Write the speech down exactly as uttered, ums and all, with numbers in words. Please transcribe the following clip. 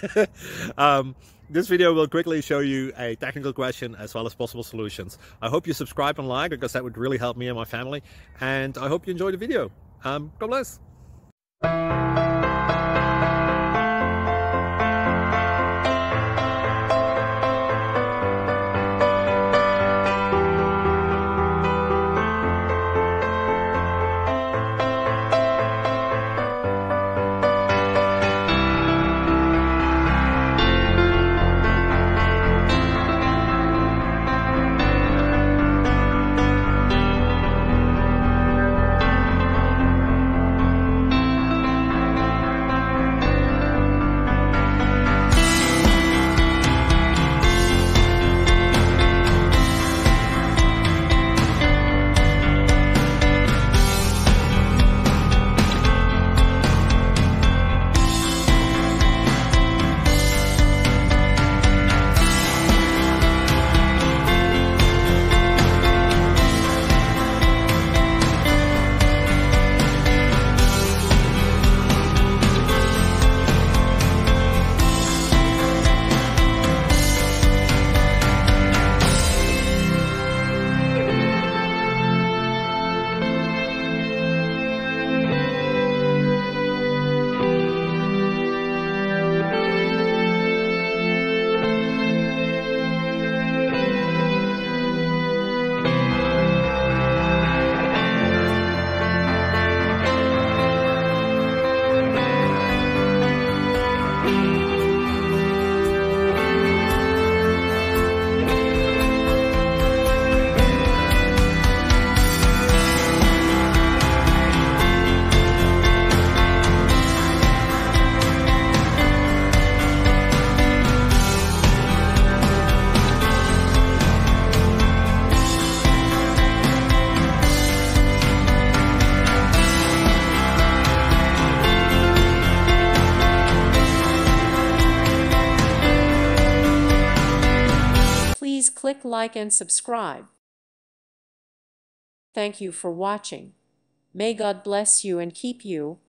um, this video will quickly show you a technical question as well as possible solutions. I hope you subscribe and like, because that would really help me and my family. And I hope you enjoy the video. Um, God bless. Please click like and subscribe. Thank you for watching. May God bless you and keep you.